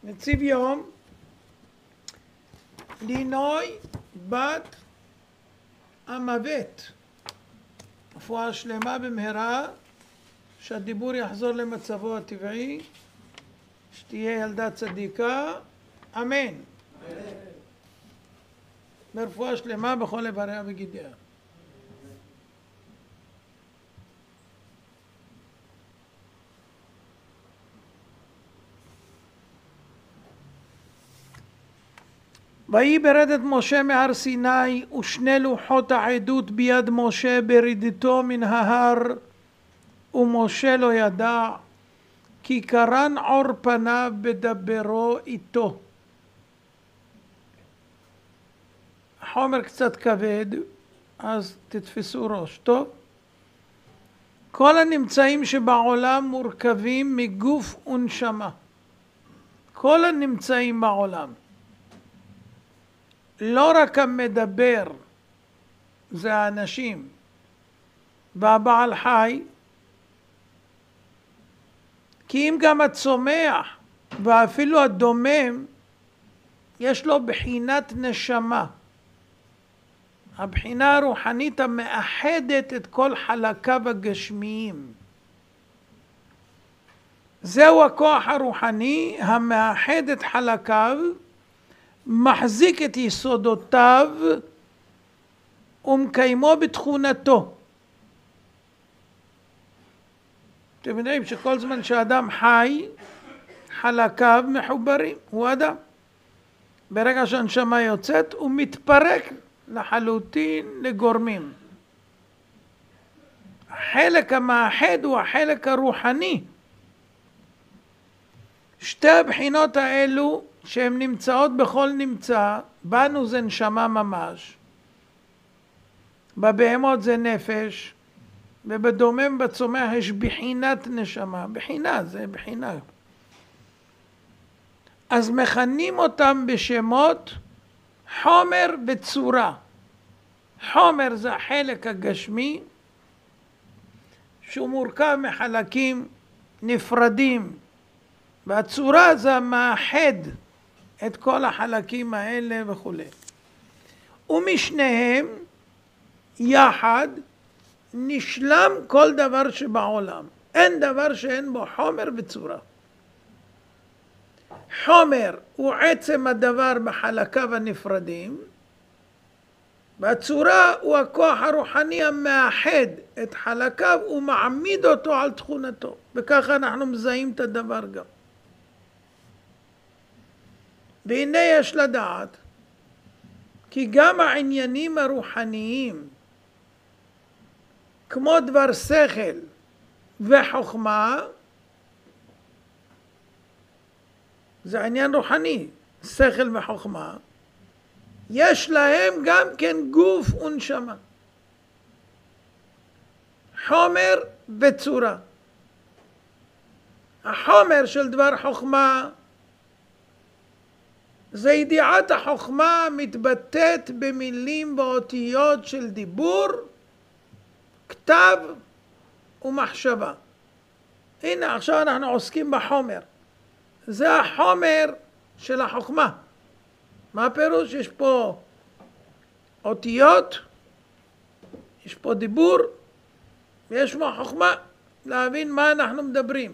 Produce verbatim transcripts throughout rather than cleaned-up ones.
נציב יום, לינוי בת המוות, רפואה שלמה במהרה, שהדיבור יחזור למצבו הטבעי, שתהיה ילדה צדיקה, אמן. ברפואה שלמה בכל איבריה וגידיה. ויהי ברדת משה מהר סיני ושני לוחות העדות ביד משה ברדתו מן ההר, ומשה לא ידע כי קרן עור פניו בדברו איתו. החומר קצת כבד, אז תתפסו ראש טוב. כל הנמצאים שבעולם מורכבים מגוף ונשמה. כל הנמצאים בעולם. לא רק המדבר, זה האנשים, והבעל חי, כי אם גם הצומח ואפילו הדומם, יש לו בחינת נשמה. הבחינה הרוחנית המאחדת את כל חלקיו הגשמיים. זהו הכוח הרוחני המאחד את חלקיו, מחזיק את יסודותיו ומקיימו בתכונתו. אתם יודעים שכל זמן שאדם חי, חלקיו מחוברים, הוא אדם. ברגע שהנשמה יוצאת, הוא מתפרק לחלוטין לגורמים. החלק המאחד הוא החלק הרוחני. שתי הבחינות האלו שהן נמצאות בכל נמצא, בנו זה נשמה ממש, בבהמות זה נפש, ובדומם בצומח יש בחינת נשמה. בחינה, זה בחינה. אז מכנים אותם בשמות חומר וצורה. חומר זה החלק הגשמי, שהוא מורכב מחלקים נפרדים, והצורה זה המאחד את כל החלקים האלה וכו'. ומשניהם יחד נשלם כל דבר שבעולם. אין דבר שאין בו חומר וצורה. חומר הוא עצם הדבר בחלקיו הנפרדים, והצורה הוא הכוח הרוחני המאחד את חלקיו ומעמיד אותו על תכונתו. וככה אנחנו מזהים את הדבר גם. והנה יש לדעת כי גם העניינים הרוחניים כמו דבר שכל וחוכמה, זה עניין רוחני, שכל וחוכמה, יש להם גם כן גוף ונשמה, חומר וצורה. החומר של דבר חוכמה זה ידיעת החוכמה מתבטאת במילים ואותיות של דיבור, כתב ומחשבה. הנה עכשיו אנחנו עוסקים בחומר. זה החומר של החוכמה. מה הפירוש? יש פה אותיות, יש פה דיבור, ויש פה חוכמה, להבין מה אנחנו מדברים.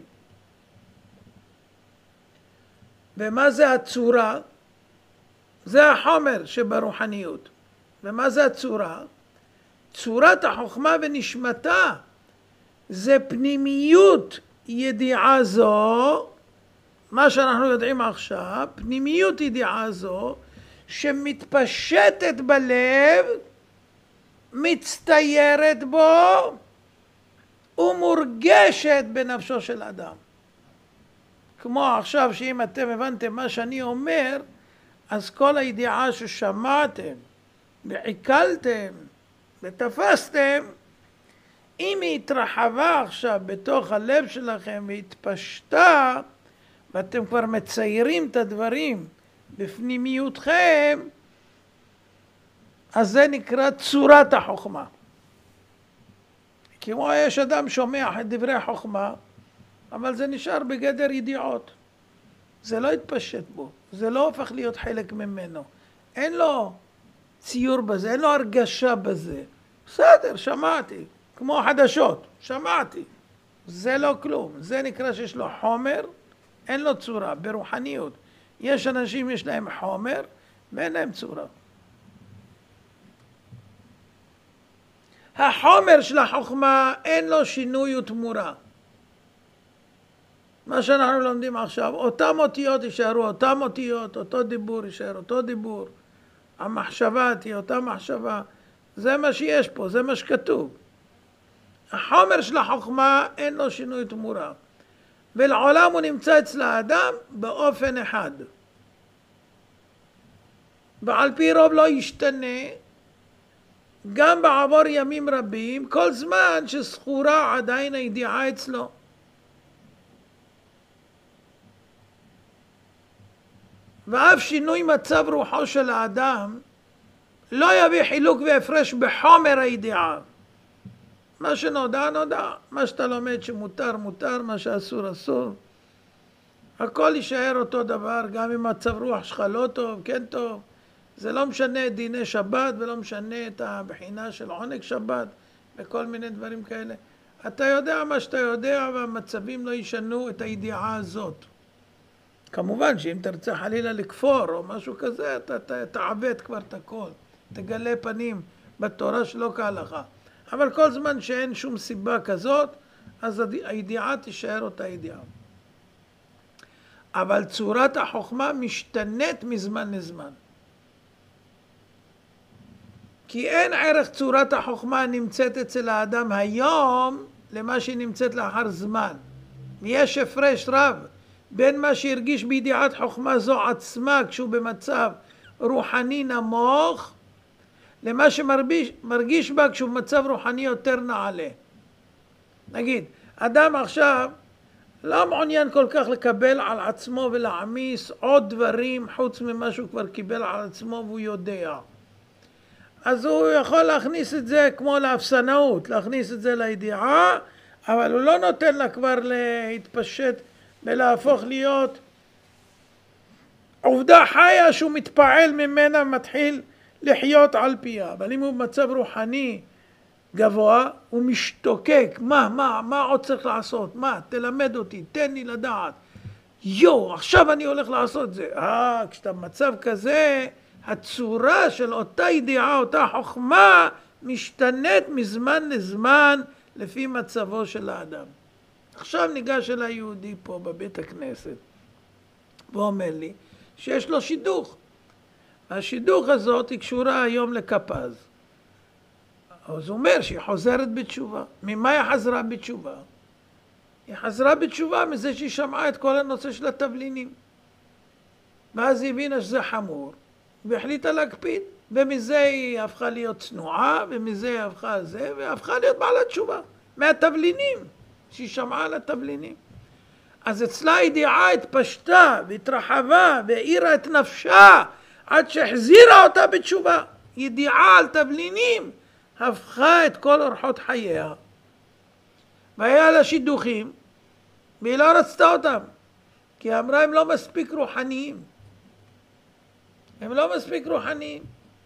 ומה זה הצורה? זה החומר שברוחניות. ומה זה הצורה? צורת החוכמה ונשמתה זה פנימיות ידיעה זו, מה שאנחנו יודעים עכשיו, פנימיות ידיעה זו שמתפשטת בלב, מצטיירת בו ומורגשת בנפשו של אדם. כמו עכשיו שאם אתם הבנתם מה שאני אומר, אז כל הידיעה ששמעתם ועיכלתם ותפסתם, אם היא התרחבה עכשיו בתוך הלב שלכם והתפשטה, ואתם כבר מציירים את הדברים בפנימיותכם, אז זה נקרא צורת החוכמה. כמו יש אדם שומע את דברי החוכמה, אבל זה נשאר בגדר ידיעות. זה לא התפשט בו, זה לא הופך להיות חלק ממנו. אין לו ציור בזה, אין לו הרגשה בזה. בסדר, שמעתי, כמו חדשות, שמעתי. זה לא כלום, זה נקרא שיש לו חומר, אין לו צורה, ברוחניות. יש אנשים יש להם חומר ואין להם צורה. החומר של החוכמה אין לו שינוי ותמורה. מה שאנחנו לומדים עכשיו, אותם אותיות יישארו אותם אותיות, אותו דיבור יישאר אותו דיבור, המחשבה תהיה אותה מחשבה, זה מה שיש פה, זה מה שכתוב. החומר של החוכמה אין לו שינוי תמורה, ולעולם הוא נמצא אצל האדם באופן אחד. ועל פי רוב לא ישתנה, גם בעבור ימים רבים, כל זמן שזכורה עדיין הידיעה אצלו. ואף שינוי מצב רוחו של האדם לא יביא חילוק והפרש בחומר הידיעה. מה שנודע נודע, מה שאתה לומד שמותר מותר, מה שאסור אסור. הכל יישאר אותו דבר, גם אם מצב רוח שלך לא טוב, כן טוב. זה לא משנה את דיני שבת ולא משנה את הבחינה של עונג שבת וכל מיני דברים כאלה. אתה יודע מה שאתה יודע והמצבים לא ישנו את הידיעה הזאת. כמובן שאם תרצה חלילה לכפור או משהו כזה, אתה תעוות כבר את הכל. תגלה פנים בתורה שלא כהלכה. אבל כל זמן שאין שום סיבה כזאת, אז הידיעה תישאר אותה ידיעה. אבל צורת החוכמה משתנית מזמן לזמן. כי אין ערך צורת החוכמה נמצאת אצל האדם היום למה שהיא נמצאת לאחר זמן. יש הפרש רב בין מה שהרגיש בידיעת חוכמה זו עצמה כשהוא במצב רוחני נמוך, למה שמרגיש בה כשהוא במצב רוחני יותר נעלה. נגיד, אדם עכשיו לא מעוניין כל כך לקבל על עצמו ולהעמיס עוד דברים חוץ ממה שהוא כבר קיבל על עצמו והוא יודע. אז הוא יכול להכניס את זה כמו לאפסנאות, להכניס את זה לידיעה, אבל הוא לא נותן לה כבר להתפשט ולהפוך להיות עובדה חיה שהוא מתפעל ממנה ומתחיל לחיות על פיה. אבל אם הוא במצב רוחני גבוה, הוא משתוקק, מה, מה, מה עוד צריך לעשות? מה, תלמד אותי, תן לי לדעת. יו, עכשיו אני הולך לעשות את זה. אה, כשאתה במצב כזה, הצורה של אותה ידיעה, אותה חוכמה, משתנית מזמן לזמן לפי מצבו של האדם. עכשיו ניגש אל היהודי פה בבית הכנסת, ואומר לי שיש לו שידוך. השידוך הזאת היא קשורה היום לקפז. אז הוא אומר שהיא חוזרת בתשובה. ממה היא חזרה בתשובה? היא חזרה בתשובה מזה שהיא שמעה את כל הנושא של התבלינים. ואז היא הבינה שזה חמור, והחליטה להקפיד, ומזה היא הפכה להיות צנועה, ומזה היא הפכה זה, והפכה להיות בעלת תשובה. מהתבלינים, שהיא שמעה על התבלינים. אז אצלה הידיעה התפשטה, והתרחבה, והאירה את נפשה, עד שהחזירה אותה בתשובה. ידיעה על תבלינים, הפכה את כל אורחות חייה. והיה לה שידוכים, והיא לא רצתה אותם, כי אמרה הם לא מספיק רוחניים. הם לא מספיק רוחניים.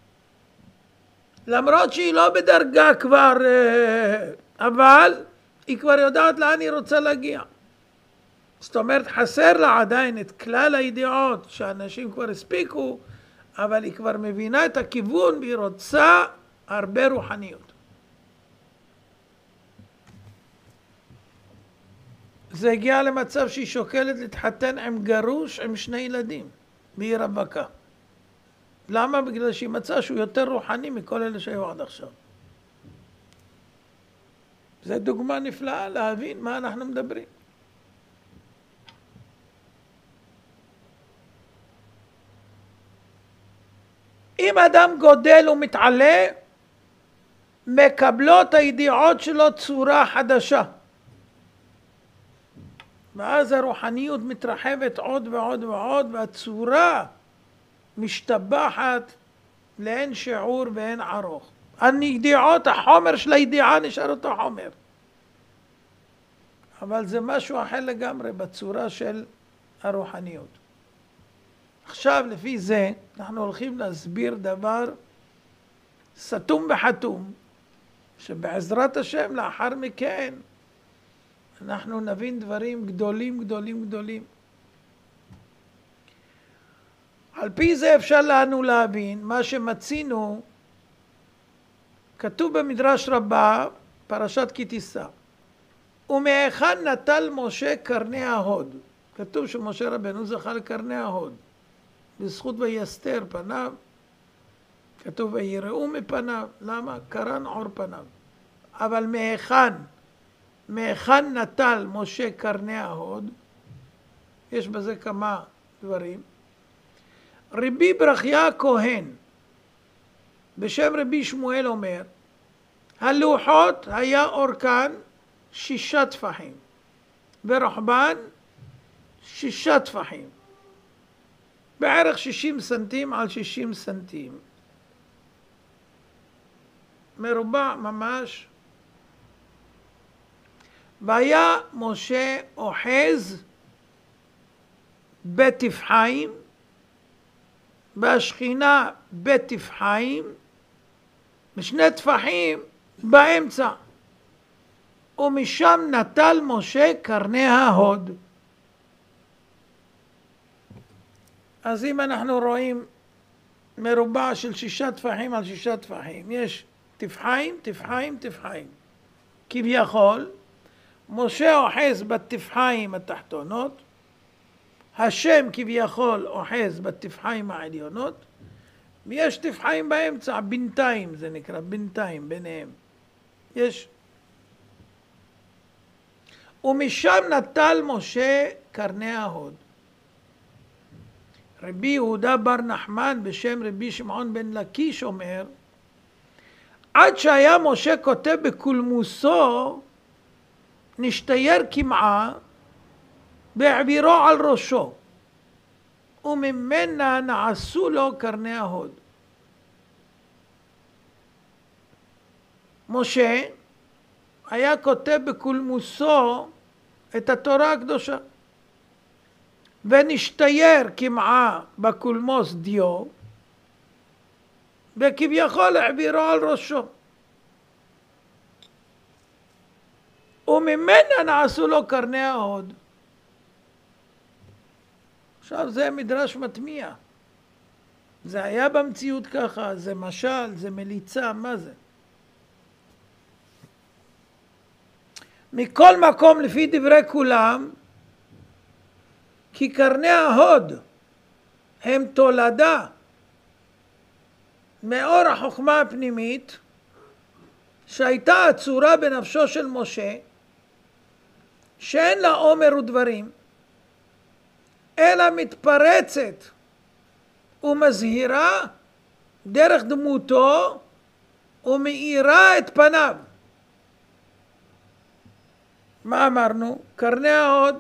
למרות שהיא לא בדרגה כבר, אבל היא כבר יודעת לאן היא רוצה להגיע. זאת אומרת, חסר לה עדיין את כלל הידיעות שאנשים כבר הספיקו, אבל היא כבר מבינה את הכיוון והיא רוצה הרבה רוחניות. זה הגיע למצב שהיא שוקלת להתחתן עם גרוש עם שני ילדים, והיא רווקה. למה? בגלל שהיא מצאה שהוא יותר רוחני מכל אלה שהיו עד עכשיו. זו דוגמה נפלאה להבין מה אנחנו מדברים. אם אדם גודל ומתעלה, מקבלות הידיעות שלו צורה חדשה. ואז הרוחניות מתרחבת עוד ועוד ועוד, והצורה משתבחת לאין שיעור ואין ערוך. הידיעות, החומר של הידיעה נשאר אותו חומר. אבל זה משהו אחר לגמרי בצורה של הרוחניות. עכשיו לפי זה אנחנו הולכים להסביר דבר סתום וחתום, שבעזרת השם לאחר מכן אנחנו נבין דברים גדולים גדולים גדולים. על פי זה אפשר לנו להבין מה שמצינו, כתוב במדרש רבה, פרשת כי תישא, ומהיכן נטל משה קרני ההוד. כתוב שמשה רבנו זכה לקרני ההוד, בזכות ויסתר פניו, כתוב ויראו מפניו, למה? קרן עור פניו. אבל מהיכן, מהיכן נטל משה קרני ההוד? יש בזה כמה דברים. רבי ברכיה הכהן בשם רבי שמואל אומר, הלוחות היה אורכן שישה טפחים ורוחבן שישה טפחים, בערך שישים סנטים על שישים סנטים, מרובע ממש. והיה משה אוחז בטפחיים והשכינה בטפחיים, בשני טפחים באמצע, ומשם נטל משה קרני ההוד. אז אם אנחנו רואים מרובע של שישה טפחים על שישה טפחים, יש טפחיים, טפחיים, טפחיים. כביכול, משה אוחז בטפחיים התחתונות, השם כביכול אוחז בטפחיים העליונות, ויש טפחיים באמצע, בינתיים זה נקרא, בינתיים ביניהם. יש. ומשם נטל משה קרני ההוד. רבי יהודה בר נחמן בשם רבי שמעון בן לקיש אומר, עד שהיה משה כותב בקולמוסו, נשתייר כמעה והעבירו על ראשו, וממנה נעשו לו קרני ההוד. משה היה כותב בקולמוסו את התורה הקדושה, ונשתייר כמעה בקולמוס דיו, וכביכול העבירו על ראשו, וממנה נעשו לו קרני ההוד. עכשיו זה מדרש מטמיע, זה היה במציאות ככה, זה משל, זה מליצה, מה זה? מכל מקום לפי דברי כולם, כי קרני ההוד הם תולדה מאור החוכמה הפנימית שהייתה עצורה בנפשו של משה, שאין לה עומר ודברים, אלא מתפרצת ומזהירה דרך דמותו ומאירה את פניו. מה אמרנו? קרני ההוד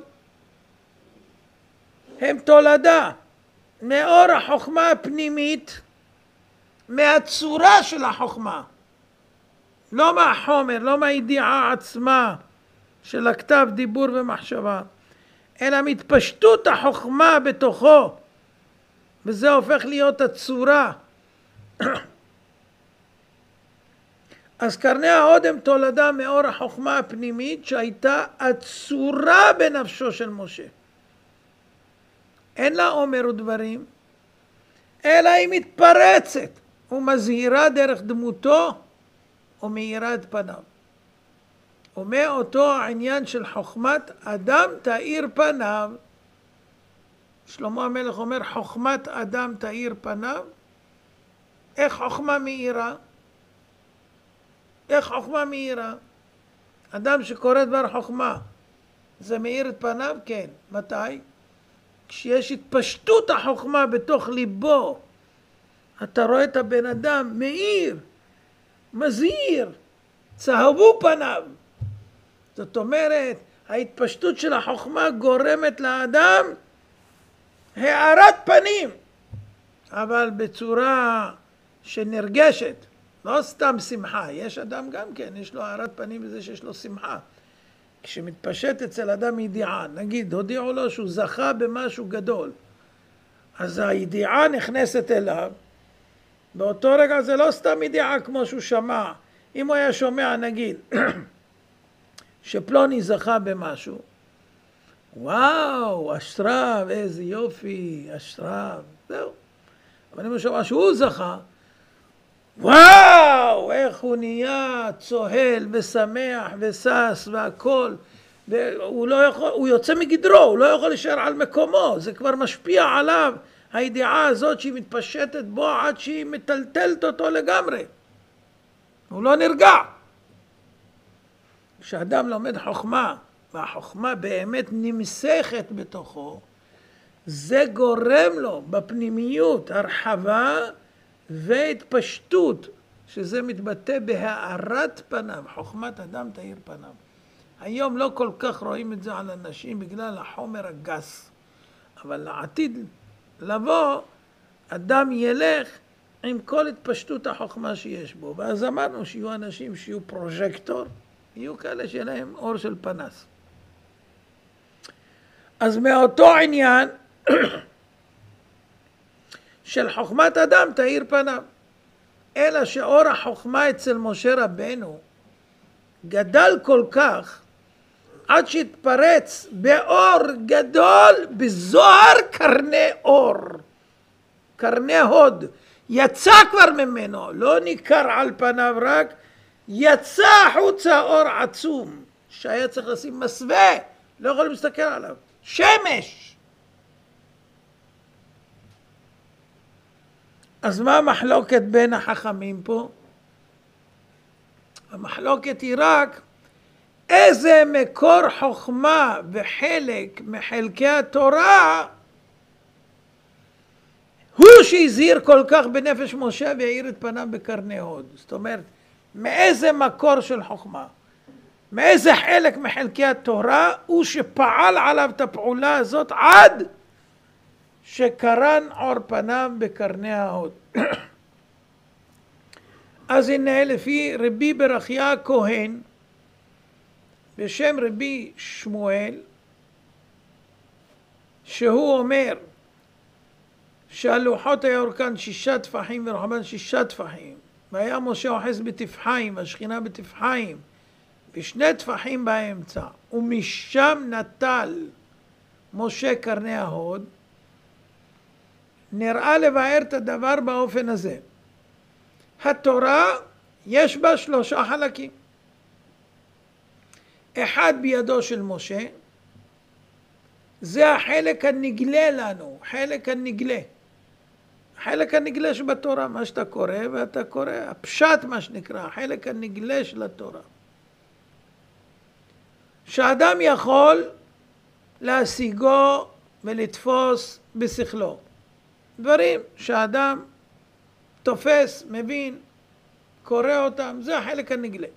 הם תולדה מאור החוכמה הפנימית, מהצורה של החוכמה, לא מהחומר, לא מהידיעה עצמה של הכתב דיבור ומחשבה, אלא מתפשטות החוכמה בתוכו, וזה הופך להיות הצורה. אז קרני ההוד הם תולדה מאור החוכמה הפנימית שהייתה הצורה בנפשו של משה. אין לה עומר ודברים, אלא היא מתפרצת ומזהירה דרך דמותו ומאירה את פניו. ומאותו העניין של חוכמת אדם תאיר פניו, שלמה המלך אומר חוכמת אדם תאיר פניו. איך חוכמה מאירה? איך חוכמה מאירה? אדם שקורא דבר חוכמה, זה מאיר את פניו? כן. מתי? כשיש התפשטות החוכמה בתוך ליבו, אתה רואה את הבן אדם מאיר, מזהיר, צהבו פניו. זאת אומרת, ההתפשטות של החוכמה גורמת לאדם הארת פנים, אבל בצורה שנרגשת, לא סתם שמחה. יש אדם גם כן, יש לו הארת פנים בזה שיש לו שמחה. כשמתפשט אצל אדם ידיעה, נגיד, הודיעו לו שהוא זכה במשהו גדול, אז הידיעה נכנסת אליו, באותו רגע זה לא סתם ידיעה כמו שהוא שמע. אם הוא היה שומע נגיד שפלוני זכה במשהו, וואו, אשריו, איזה יופי, אשריו, זהו. אבל אם הוא שמע שהוא זכה, וואו, איך הוא נהיה צוהל ושמח ושש והכל, והוא לא יכול, הוא יוצא מגדרו, הוא לא יכול להישאר על מקומו, זה כבר משפיע עליו, הידיעה הזאת שהיא מתפשטת בו עד שהיא מטלטלת אותו לגמרי. הוא לא נרגע. כשאדם לומד חוכמה, והחוכמה באמת נמסכת בתוכו, זה גורם לו בפנימיות הרחבה והתפשטות, שזה מתבטא בהארת פניו. חוכמת אדם תאיר פניו. היום לא כל כך רואים את זה על אנשים בגלל החומר הגס, אבל לעתיד לבוא אדם ילך עם כל התפשטות החוכמה שיש בו. ואז אמרנו שיהיו אנשים שיהיו פרוז'קטור, יהיו כאלה שיהיה להם אור של פנס. אז מאותו עניין של חוכמת אדם תאיר פניו, אלא שאור החוכמה אצל משה רבנו גדל כל כך עד שהתפרץ באור גדול, בזוהר קרני אור, קרני הוד, יצא כבר ממנו, לא ניכר על פניו רק, יצא החוצה אור עצום, שהיה צריך לשים מסווה, לא יכול להסתכל עליו, שמש. אז מה המחלוקת בין החכמים פה? המחלוקת היא רק איזה מקור חוכמה וחלק מחלקי התורה הוא שהזהיר כל כך בנפש משה והאיר את פניו בקרני הוד. זאת אומרת, מאיזה מקור של חוכמה, מאיזה חלק מחלקי התורה הוא שפעל עליו את הפעולה הזאת עד שקרן עור פניו בקרני ההוד. אז הנה לפי רבי ברכיה הכהן בשם רבי שמואל, שהוא אומר שהלוחות היה אורכן שישה טפחים ורוחבן שישה טפחים, והיה משה אוחז בטפחיים והשכינה בטפחיים ושני טפחים באמצע, ומשם נטל משה קרני ההוד. נראה לבאר את הדבר באופן הזה. התורה יש בה שלושה חלקים. אחד בידו של משה, זה החלק הנגלה לנו, חלק הנגלה. החלק הנגלה שבתורה, מה שאתה קורא ואתה קורא, הפשט מה שנקרא, החלק הנגלה של התורה. שאדם יכול להשיגו ולתפוס בשכלו. דברים שאדם תופס, מבין, קורא אותם, זה החלק הנגלה.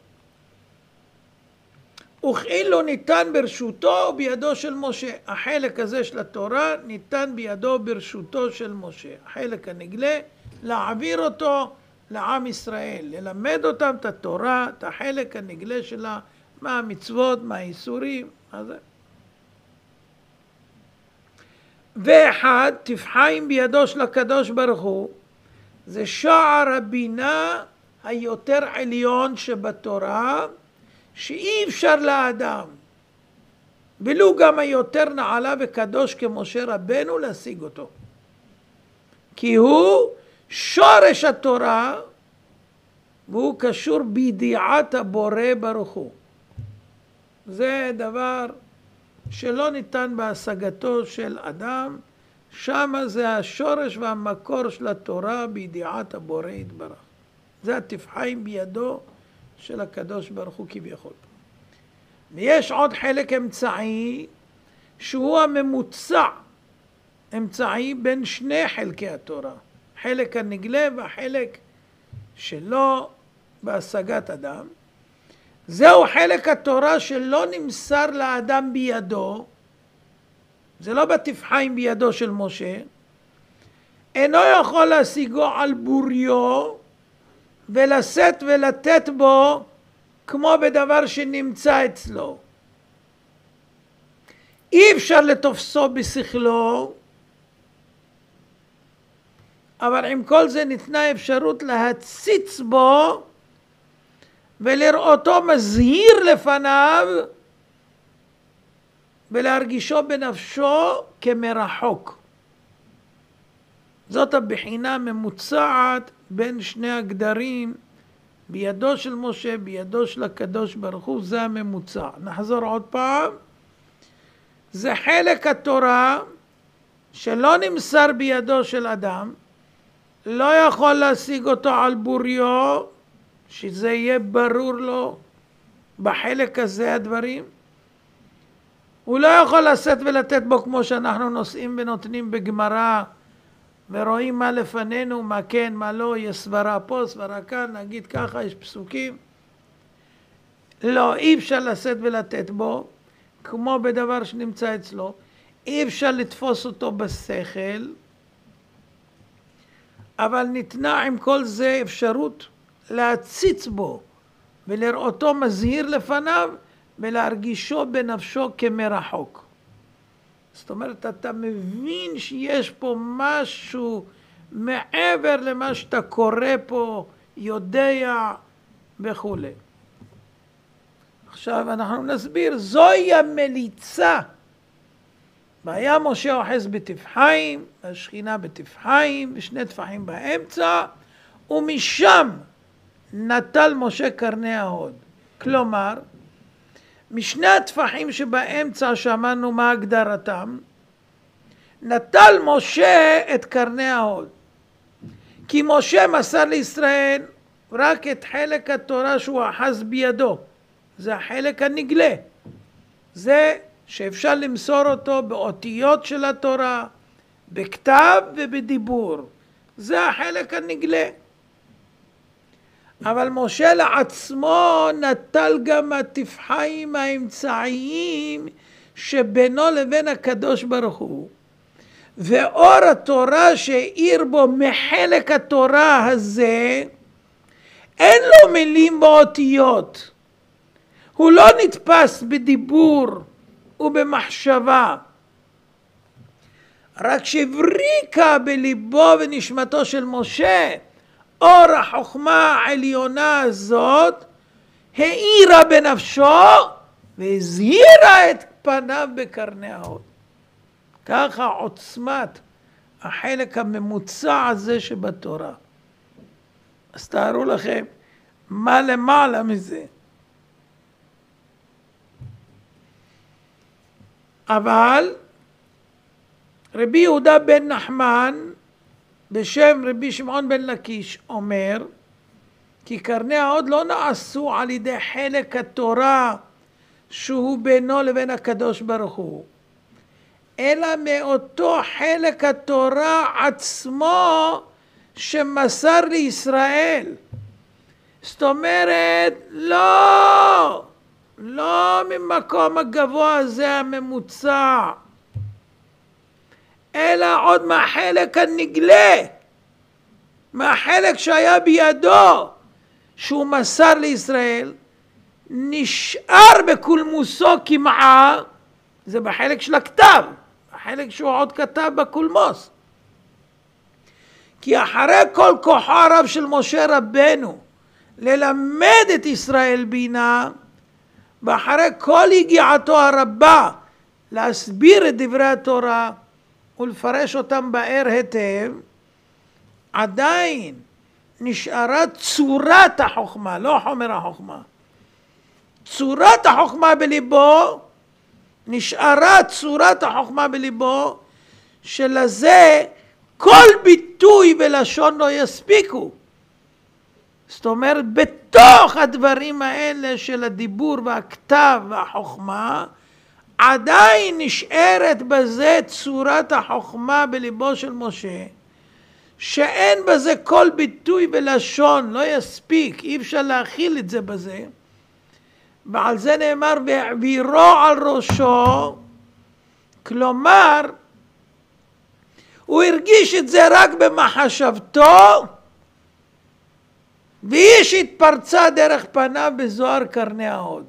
וכאילו ניתן ברשותו בידו של משה. החלק הזה של התורה ניתן בידו ברשותו של משה. החלק הנגלה, להעביר אותו לעם ישראל, ללמד אותם את התורה, את החלק הנגלה שלה, מה המצוות, מה האיסורים, מה זה. ואחד, טפחיים בידו של הקדוש ברוך הוא, זה שער הבינה היותר עליון שבתורה, שאי אפשר לאדם, ולו גם היותר נעלה וקדוש כמשה רבנו, להשיג אותו. כי הוא שורש התורה, והוא קשור בידיעת הבורא ברוך הוא. זה דבר שלא ניתן בהשגתו של אדם, שם זה השורש והמקור של התורה בידיעת הבורא יתברך. זה הטפחיים בידו של הקדוש ברוך הוא כביכול. ויש עוד חלק אמצעי שהוא הממוצע, אמצעי בין שני חלקי התורה, חלק הנגלה והחלק שלא בהשגת אדם. זהו חלק התורה שלא נמסר לאדם בידו, זה לא בטפחיים בידו של משה, אינו יכול להשיגו על בוריו ולשאת ולתת בו כמו בדבר שנמצא אצלו. אי אפשר לתופסו בשכלו, אבל עם כל זה ניתנה אפשרות להציץ בו ולראותו מזהיר לפניו ולהרגישו בנפשו כמרחוק. זאת הבחינה הממוצעת בין שני הגדרים, בידו של משה, בידו של הקדוש ברוך הוא, זה הממוצע. נחזור עוד פעם. זה חלק התורה שלא נמסר בידו של אדם, לא יכול להשיג אותו על בוריו, שזה יהיה ברור לו בחלק הזה הדברים. הוא לא יכול לשאת ולתת בו כמו שאנחנו נושאים ונותנים בגמרא, ורואים מה לפנינו, מה כן, מה לא, יש סברה פה, סברה כאן, נגיד ככה, יש פסוקים. לא, אי אפשר לשאת ולתת בו, כמו בדבר שנמצא אצלו. אי אפשר לתפוס אותו בשכל, אבל ניתנה עם כל זה אפשרות להציץ בו, ולראותו מזהיר לפניו, ולהרגישו בנפשו כמרחוק. זאת אומרת, אתה מבין שיש פה משהו מעבר למה שאתה קורא פה, יודע וכו'. עכשיו אנחנו נסביר, זוהי המליצה. והיה משה אוחז בטפחיים, השכינה בטפחיים, ושני טפחים באמצע, ומשם נטל משה קרני ההוד. כלומר, משני הטפחים שבאמצע שאמרנו מה הגדרתם, נטל משה את קרני ההוד. כי משה מסר לישראל רק את חלק התורה שהוא אחז בידו. זה החלק הנגלה. זה שאפשר למסור אותו באותיות של התורה, בכתב ובדיבור. זה החלק הנגלה. אבל משה לעצמו נטל גם הטפחיים האמצעיים שבינו לבין הקדוש ברוך הוא. ואור התורה שהאיר בו מחלק התורה הזה, אין לו מילים באותיות. הוא לא נתפס בדיבור ובמחשבה. רק שהבריקה בליבו ונשמתו של משה, אור החוכמה העליונה הזאת, האירה בנפשו והזהירה את פניו בקרני ההוד. ככה עוצמת החלק הממוצע הזה שבתורה. אז תארו לכם מה למעלה מזה. אבל רבי יהודה בן נחמן בשם רבי שמעון בן לקיש אומר, כי קרני ההוד לא נעשו על ידי חלק התורה שהוא בינו לבין הקדוש ברוך הוא, אלא מאותו חלק התורה עצמו שמסר לישראל. זאת אומרת, לא, לא ממקום הגבוה הזה הממוצע, אלא עוד מהחלק הנגלה, מהחלק שהיה בידו, שהוא מסר לישראל, נשאר בקולמוסו כמעה, זה בחלק של הכתב, החלק שהוא עוד כתב בקולמוס. כי אחרי כל כוחו הרב של משה רבנו, ללמד את ישראל בינה, ואחרי כל הגיעתו הרבה, להסביר את דברי התורה, ולפרש אותם באר היטב, עדיין נשארה צורת החוכמה, לא חומר החוכמה. צורת החוכמה בליבו, נשארה צורת החוכמה בליבו, שלזה כל ביטוי ולשון לא יספיקו. זאת אומרת, בתוך הדברים האלה של הדיבור והכתב והחוכמה, עדיין נשארת בזה צורת החוכמה בליבו של משה, שאין בזה כל ביטוי ולשון, לא יספיק, אי אפשר להכיל את זה בזה. ועל זה נאמר, והעבירו על ראשו, כלומר, הוא הרגיש את זה רק במחשבתו, והיא שהתפרצה דרך פניו בזוהר קרני ההוד.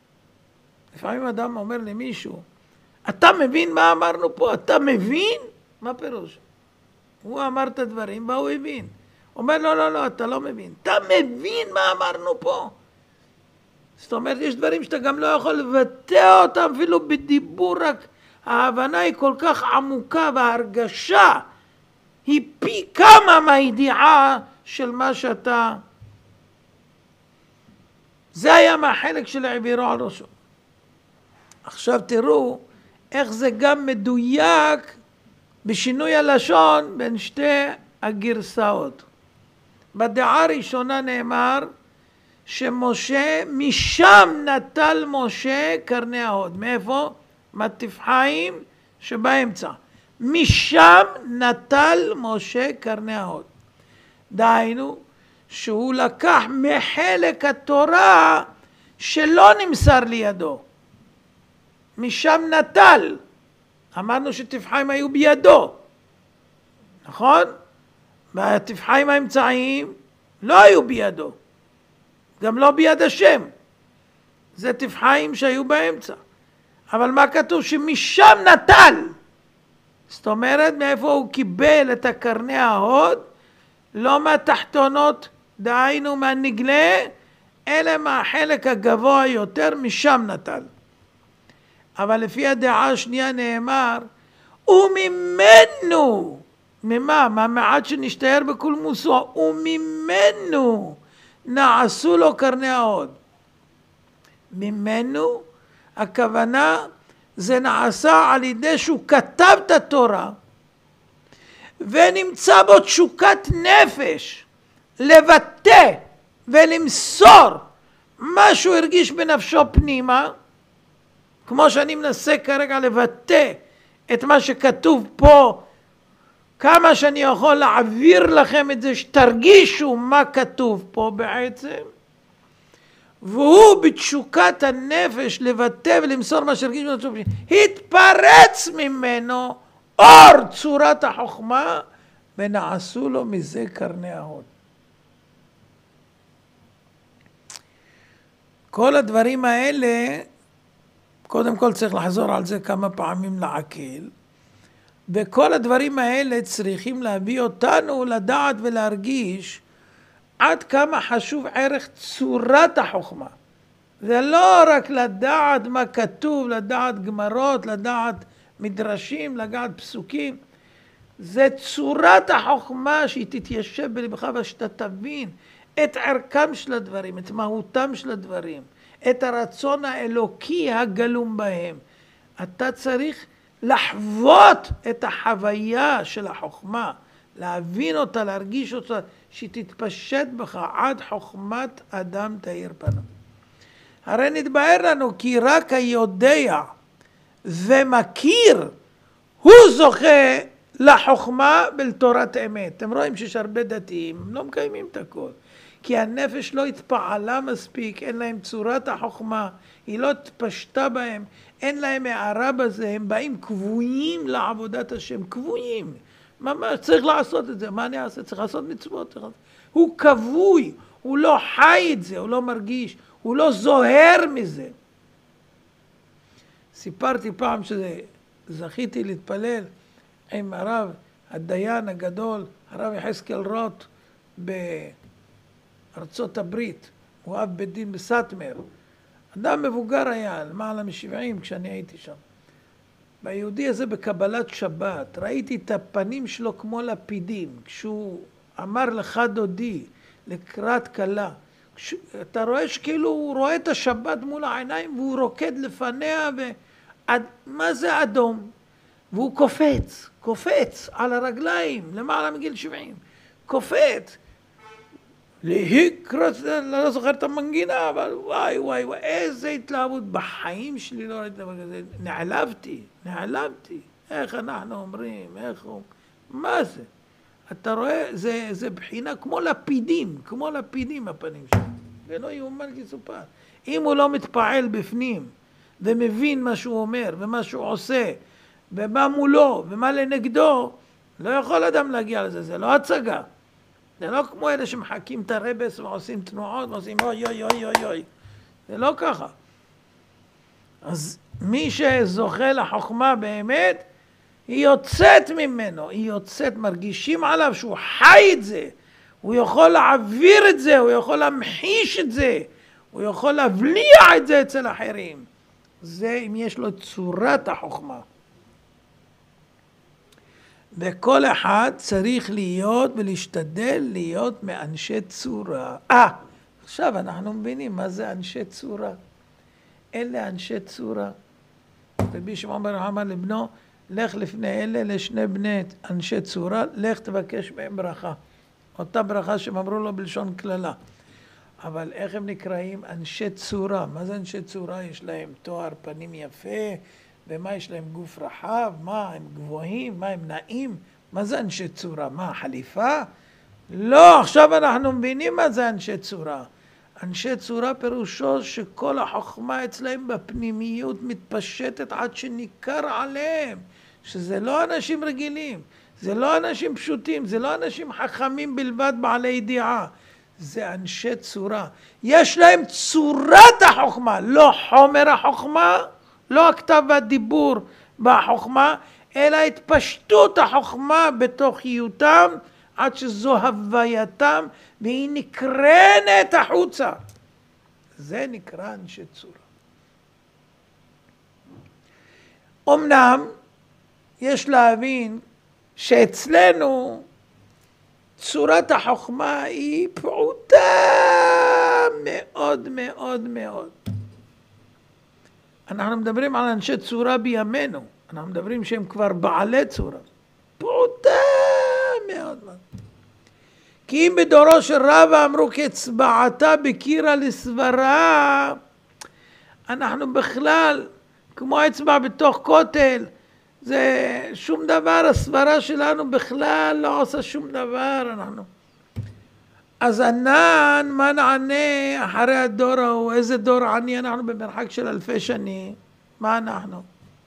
לפעמים אדם אומר למישהו, אתה מבין מה אמרנו פה? אתה מבין? מה פירוש? הוא אמר את הדברים והוא הבין. הוא אומר, לא, לא, לא, אתה לא מבין. אתה מבין מה אמרנו פה? זאת אומרת, יש דברים שאתה גם לא יכול לבטא אותם, אפילו בדיבור, רק ההבנה היא כל כך עמוקה, וההרגשה היא פי כמה מהידיעה של מה שאתה... זה היה מהחלק של העבירו על ראשו. עכשיו תראו איך זה גם מדויק בשינוי הלשון בין שתי הגרסאות. בדעה הראשונה נאמר שמשה, משם נטל משה קרני ההוד. מאיפה? מהתפחיים שבאמצע. משם נטל משה קרני ההוד. דהיינו שהוא לקח מחלק התורה שלא נמסר לידו. משם נטל. אמרנו שתפחיים היו בידו. נכון? והתפחיים האמצעיים לא היו בידו. גם לא ביד השם. זה תפחיים שהיו באמצע. אבל מה כתוב? שמשם נטל. זאת אומרת, מאיפה הוא קיבל את הקרני ההוד? לא מהתחתונות, דהיינו מהנגלה, אלא מהחלק הגבוה יותר, משם נטל. אבל לפי הדעה השנייה נאמר, וממנו, ממה? מהמעט שנשתער בקולמוסו, וממנו נעשו לו קרני ההוד. ממנו, הכוונה, זה נעשה על ידי שהוא כתב את התורה, ונמצא בו תשוקת נפש, לבטא ולמסור מה שהוא הרגיש בנפשו פנימה, כמו שאני מנסה כרגע לבטא את מה שכתוב פה, כמה שאני יכול להעביר לכם את זה, שתרגישו מה כתוב פה בעצם, והוא בתשוקת הנפש לבטא ולמסור מה שהרגיש בנפשו פנימה, התפרץ ממנו אור צורת החוכמה, ונעשו לו מזה קרני ההוד. כל הדברים האלה, קודם כל צריך לחזור על זה כמה פעמים לעכל, וכל הדברים האלה צריכים להביא אותנו לדעת ולהרגיש עד כמה חשוב ערך צורת החוכמה. זה לא רק לדעת מה כתוב, לדעת גמרות, לדעת מדרשים, לדעת פסוקים, זה צורת החוכמה שהיא תתיישב בלבך ושאתה תבין את ערכם של הדברים, את מהותם של הדברים, את הרצון האלוקי הגלום בהם. אתה צריך לחוות את החוויה של החוכמה, להבין אותה, להרגיש אותה, שתתפשט בך עד חוכמת אדם תאיר פניו. הרי נתבהר לנו כי רק היודע ומכיר הוא זוכה לחוכמה ולתורת אמת. אתם רואים שיש הרבה דתיים, הם לא מקיימים את הכל. כי הנפש לא התפעלה מספיק, אין להם צורת החוכמה, היא לא התפשטה בהם, אין להם הערה בזה, הם באים קבועים לעבודת השם, קבועים. ממש צריך לעשות את זה, מה אני אעשה? צריך לעשות מצוות. הוא קבוי, הוא לא חי את זה, הוא לא מרגיש, הוא לא זוהר מזה. סיפרתי פעם שזכיתי להתפלל עם הרב הדיין הגדול, הרב יחזקאל רוט בארצות הברית, הוא אב בית דין בסאטמר. אדם מבוגר היה, למעלה משבעים כשאני הייתי שם. ביהודי הזה בקבלת שבת, ראיתי את הפנים שלו כמו לפידים, כשהוא אמר לך דודי, לקראת קלה, כש... אתה רואה שכאילו הוא רואה את השבת מול העיניים והוא רוקד לפניה, ו... מה זה אדום? והוא קופץ, קופץ על הרגליים, למעלה מגיל שבעים, קופץ. להיקרץ, לא זוכר את המנגינה, אבל וואי וואי וואי, איזה התלהבות, בחיים שלי לא ראיתי דבר כזה, נעלבתי, נעלבתי, איך אנחנו אומרים, איך הוא, מה זה? אתה רואה, זה, זה בחינה כמו לפידים, כמו לפידים הפנים שלו, ולא יאומן כי יסופר. אם הוא לא מתפעל בפנים, ומבין מה שהוא אומר, ומה שהוא עושה, ומה מולו, ומה לנגדו, לא יכול אדם להגיע לזה, זה לא הצגה. זה לא כמו אלה שמחקים את הרבס ועושים תנועות ועושים אוי אוי אוי אוי אוי. זה לא ככה. אז מי שזוכה לחוכמה באמת, היא יוצאת ממנו, היא יוצאת, מרגישים עליו שהוא חי את זה, הוא יכול להעביר את זה, הוא יכול להמחיש את זה, הוא יכול להבליע את זה אצל אחרים. זה אם יש לו צורת החוכמה. וכל אחד צריך להיות ולהשתדל להיות מאנשי צורה. אה, עכשיו אנחנו מבינים מה זה אנשי צורה. אלה אנשי צורה. רבי שמעון בר יוחאי אמר לבנו, לך לפני אלה לשני בני אנשי צורה, לך תבקש מהם ברכה. אותה ברכה שהם אמרו לו בלשון כללה. אבל איך הם נקראים? אנשי צורה. מה זה אנשי צורה? יש להם תואר פנים יפה, ומה יש להם גוף רחב? מה, הם גבוהים? מה, הם נעים? מה זה אנשי צורה? מה, חליפה? לא, עכשיו אנחנו מבינים מה זה אנשי צורה. אנשי צורה פירושו שכל החוכמה אצלהם בפנימיות מתפשטת עד שניכר עליהם, שזה לא אנשים רגילים, זה לא אנשים פשוטים, זה לא אנשים חכמים בלבד בעלי ידיעה, זה אנשי צורה. יש להם צורת החוכמה, לא חומר החוכמה, לא הכתב והדיבור בחוכמה, אלא התפשטות החוכמה בתוכיותם, עד שזו הווייתם, והיא נקרנת החוצה. זה נקרא אנשי צורה. אמנם יש להבין שאצלנו צורת החוכמה היא פעוטה מאוד מאוד מאוד. אנחנו מדברים על אנשי צורה בימינו, אנחנו מדברים שהם כבר בעלי צורה. פעוטה מאוד מאוד. כי אם בדורו של רבא אמרו כצבעתה בקירה לסברה, אנחנו בכלל כמו אצבע בתוך כותל, זה שום דבר, הסברה שלנו בכלל לא עושה שום דבר. אנחנו אז ענן, מה נענה אחרי הדור ההוא? איזה דור עני? אנחנו במרחק של אלפי שנים. מה אנחנו?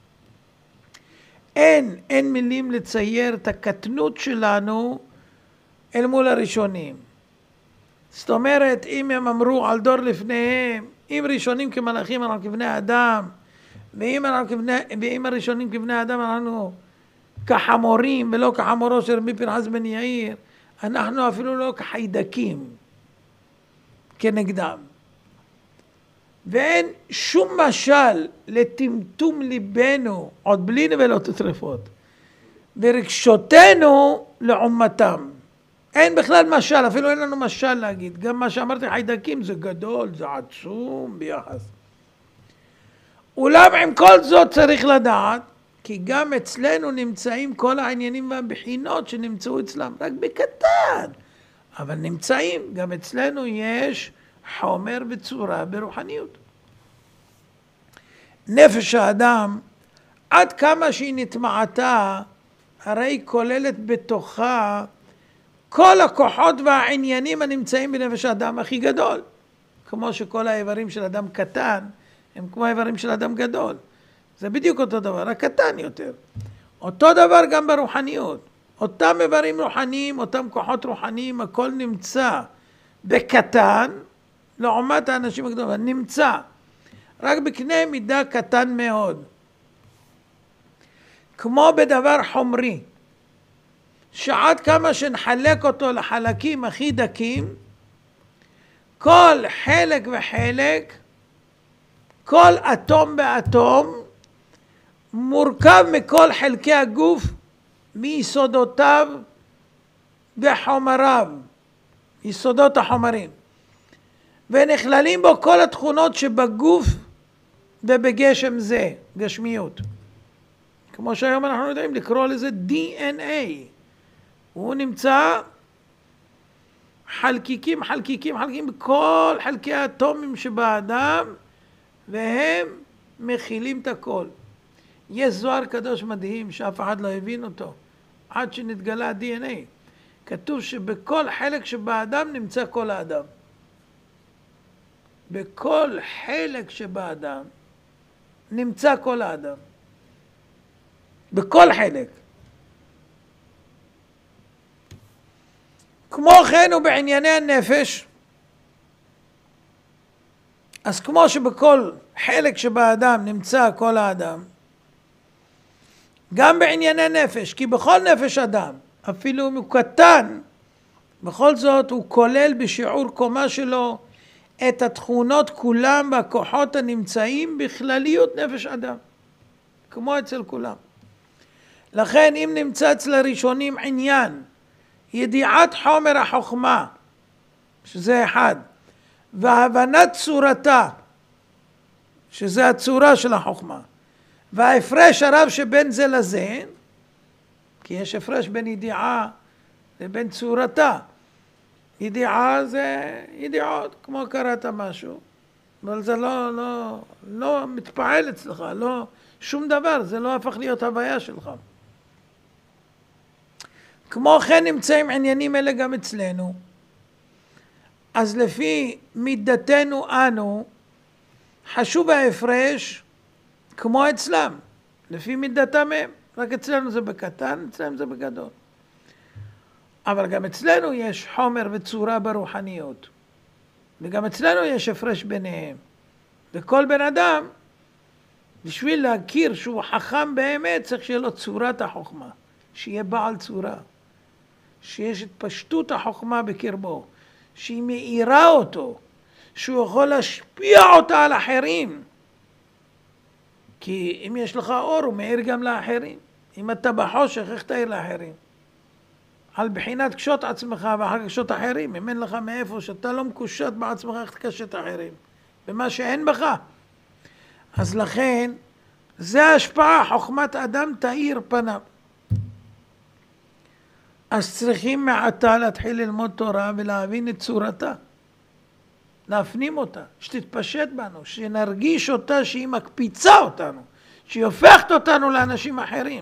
אין, אין מילים לצייר את הקטנות שלנו אל מול הראשונים. זאת אומרת, אם הם אמרו על דור לפניהם, אם ראשונים כמלאכים אנחנו כבני אדם, ואם, אנחנו כבני, ואם הראשונים כבני אדם אנחנו כחמורים ולא כחמורו של רבי פנחס בן יאיר, אנחנו אפילו לא כחיידקים כנגדם. ואין שום משל לטמטום ליבנו, עוד בלי נבלות וטרפות, ורגשותינו לעומתם. אין בכלל משל, אפילו אין לנו משל להגיד. גם מה שאמרתי חיידקים זה גדול, זה עצום ביחס. אולם עם כל זאת צריך לדעת, כי גם אצלנו נמצאים כל העניינים והבחינות שנמצאו אצלם, רק בקטן. אבל נמצאים, גם אצלנו יש חומר וצורה ברוחניות. נפש האדם, עד כמה שהיא נטמעתה, הרי היא כוללת בתוכה כל הכוחות והעניינים הנמצאים בנפש האדם הכי גדול. כמו שכל האיברים של אדם קטן, הם כמו האיברים של אדם גדול. זה בדיוק אותו דבר, רק קטן יותר. אותו דבר גם ברוחניות. אותם איברים רוחניים, אותם כוחות רוחניים, הכל נמצא בקטן, לעומת האנשים הגדולים, נמצא. רק בקנה מידה קטן מאוד. כמו בדבר חומרי, שעד כמה שנחלק אותו לחלקים הכי דקים, כל חלק וחלק, כל אטום באטום, מורכב מכל חלקי הגוף, מיסודותיו וחומריו, יסודות החומרים. ונכללים בו כל התכונות שבגוף ובגשם זה, גשמיות. כמו שהיום אנחנו יודעים לקרוא לזה די אן איי. הוא נמצא חלקיקים, חלקיקים, חלקיקים בכל חלקי האטומים שבאדם, והם מכילים את הכל. יש זוהר קדוש מדהים שאף אחד לא הבין אותו, עד שנתגלה די אן איי. כתוב שבכל חלק שבאדם נמצא כל האדם. בכל חלק שבאדם נמצא כל האדם. בכל חלק. כמו כן ובענייני הנפש, אז כמו שבכל חלק שבאדם נמצא כל האדם, גם בענייני נפש, כי בכל נפש אדם, אפילו אם הוא קטן, בכל זאת הוא כולל בשיעור קומה שלו את התכונות כולם והכוחות הנמצאים בכלליות נפש אדם, כמו אצל כולם. לכן אם נמצא אצל הראשונים עניין, ידיעת חומר החוכמה, שזה אחד, והבנת צורתה, שזה הצורה של החוכמה, וההפרש הרב שבין זה לזה, כי יש הפרש בין ידיעה לבין צורתה. ידיעה זה ידיעות, כמו קראת משהו, אבל זה לא, לא, לא מתפעל אצלך, לא, שום דבר, זה לא הפך להיות הוויה שלך. כמו כן נמצאים עניינים אלה גם אצלנו, אז לפי מידתנו אנו, חשוב ההפרש כמו אצלם, לפי מידתם הם, רק אצלנו זה בקטן, אצלם זה בגדול. אבל גם אצלנו יש חומר וצורה ברוחניות, וגם אצלנו יש הפרש ביניהם. וכל בן אדם, בשביל להכיר שהוא חכם באמת, צריך שיהיה לו צורת החוכמה, שיהיה בעל צורה, שיש את פשטות החוכמה בקרבו, שהיא מאירה אותו, שהוא יכול להשפיע אותה על אחרים. כי אם יש לך אור, הוא מאיר גם לאחרים. אם אתה בחושך, איך תאיר לאחרים? על בחינת קשות עצמך ואחר קשות אחרים. אם אין לך מאיפה שאתה לא מקושט בעצמך, איך תקשט אחרים? במה שאין בך. אז לכן, זה ההשפעה, חוכמת אדם תאיר פניו. אז צריכים מעתה להתחיל ללמוד תורה ולהבין את צורתה. להפנים אותה, שתתפשט בנו, שנרגיש אותה שהיא מקפיצה אותנו, שהיא הופכת אותנו לאנשים אחרים.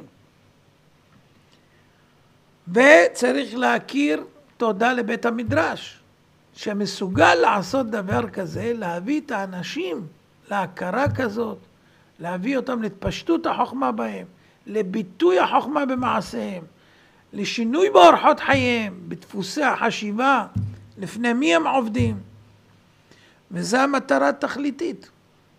וצריך להכיר תודה לבית המדרש, שמסוגל לעשות דבר כזה, להביא את האנשים להכרה כזאת, להביא אותם להתפשטות החוכמה בהם, לביטוי החוכמה במעשיהם, לשינוי באורחות חייהם, בדפוסי החשיבה, לפני מי הם עובדים. וזו המטרה תכליתית.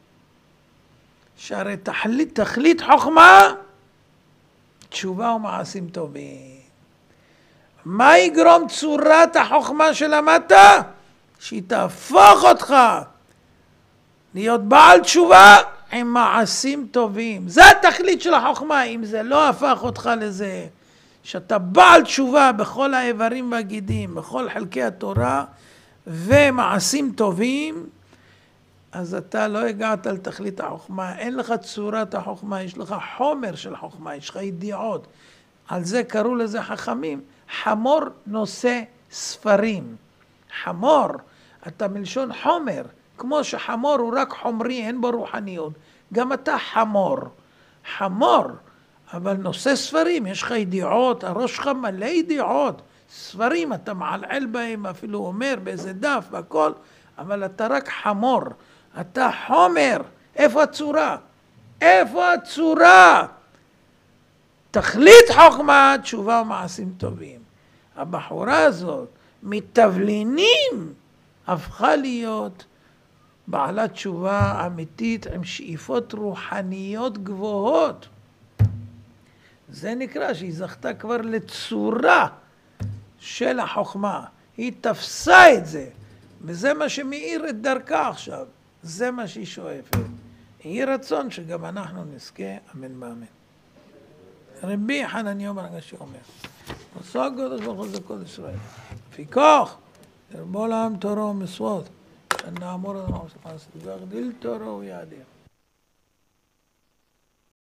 שהרי תכלית, תכלית חוכמה, תשובה ומעשים טובים. מה יגרום צורת החוכמה שלמדת? שהיא תהפוך אותך להיות בעל תשובה עם מעשים טובים. זה התכלית של החוכמה. אם זה לא הפך אותך לזה, שאתה בעל תשובה בכל האיברים והגידים, בכל חלקי התורה, ומעשים טובים, אז אתה לא הגעת על תכלית החוכמה, אין לך צורת החוכמה, יש לך חומר של חוכמה, יש לך ידיעות. על זה קראו לזה חכמים. חמור נושא ספרים. חמור, אתה מלשון חומר, כמו שחמור הוא רק חומרי, אין בו רוחניות. גם אתה חמור. חמור, אבל נושא ספרים, יש לך ידיעות, הראש שלך מלא ידיעות. ספרים, אתה מעלעל בהם, אפילו אומר באיזה דף והכל, אבל אתה רק חמור, אתה חומר. איפה הצורה? איפה הצורה? תכלית חוכמה, תשובה ומעשים טובים. הבחורה הזאת, מתבלינים, הפכה להיות בעלת תשובה אמיתית עם שאיפות רוחניות גבוהות. זה נקרא שהיא זכתה כבר לצורה של החוכמה. היא תפסה את זה, וזה מה שמאיר את דרכה עכשיו. זה מה שהיא שואפת. יהי רצון שגם אנחנו נזכה, אמן ואמן. רבי חנניה בן עקשיא אומר, עשה הקדוש ברוך הוא זה כל ישראל. לפיכך, ירבו לעם תורה ומצוות, שנאמור את המעשה, ויגדיל תורה ויאדיר.